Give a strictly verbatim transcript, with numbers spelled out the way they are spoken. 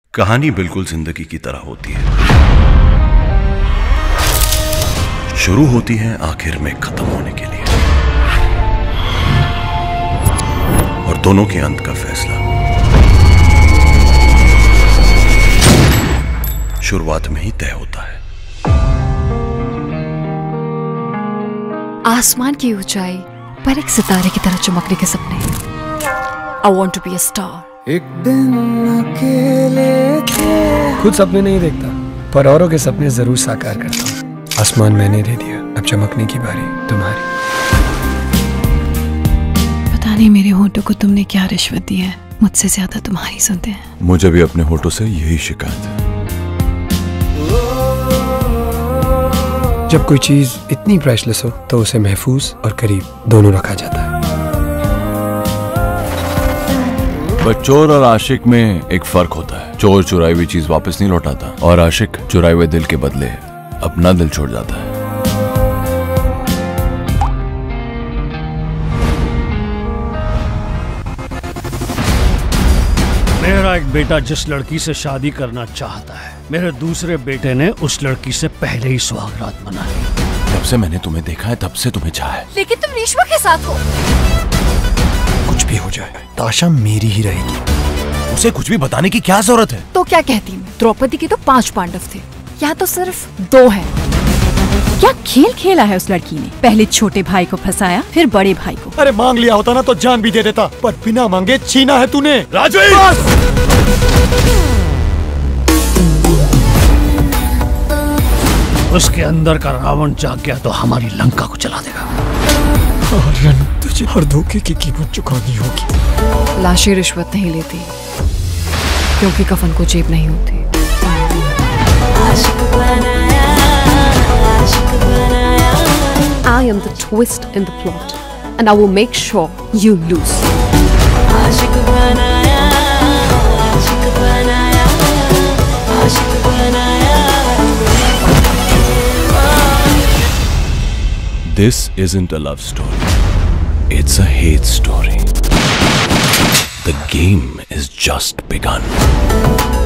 कहानी बिल्कुल जिंदगी की तरह होती है, शुरू होती है आखिर में खत्म होने के लिए, और दोनों के अंत का फैसला शुरुआत में ही तय होता है। आसमान की ऊंचाई पर एक सितारे की तरह चमकने के सपने। I want to be a star. एक दिन अकेले थे। खुद सपने नहीं देखता, पर औरों के सपने जरूर साकार करता हूँ। आसमान मैंने दे दिया, अब चमकने की बारी तुम्हारी। पता नहीं मेरे होठों को तुमने क्या रिश्वत दी है, मुझसे ज्यादा तुम्हारी सुनते हैं। मुझे भी अपने होठों से यही शिकायत है। जब कोई चीज इतनी प्राइसलेस हो तो उसे महफूज और करीब दोनों रखा जाता है। पर चोर और आशिक में एक फर्क होता है। चोर चुराई हुई चीज वापस नहीं लौटाता, और आशिक चुराए हुए दिल के बदले अपना दिल छोड़ जाता है। मेरा एक बेटा जिस लड़की से शादी करना चाहता है, मेरे दूसरे बेटे ने उस लड़की से पहले ही सुहागरात मना ली। जब से मैंने तुम्हें देखा है तब से तुम्हें चाहा है। लेकिन तुम रेशमा के साथ हो। कुछ भी हो जाए, ताशा मेरी ही रहेगी। उसे कुछ भी बताने की क्या जरूरत है? तो क्या कहती मैं? द्रौपदी के तो पांच पांडव थे, यहाँ तो सिर्फ दो हैं। क्या खेल खेला है उस लड़की ने? पहले छोटे भाई को फंसाया, फिर बड़े भाई को। अरे मांग लिया होता ना तो जान भी दे देता, पर बिना मांगे छीना है तूने। राजू! उसके अंदर का रावण जाग गया तो हमारी लंका को चला देगा। आर्यन, तुझे हर धोखे की कीमत चुकानी होगी। लाशें रिश्वत नहीं लेती, क्योंकि कफन को जेब नहीं होती। I am the twist in the plot, and I will make sure you lose. This isn't a love story. It's a hate story. The game is just begun.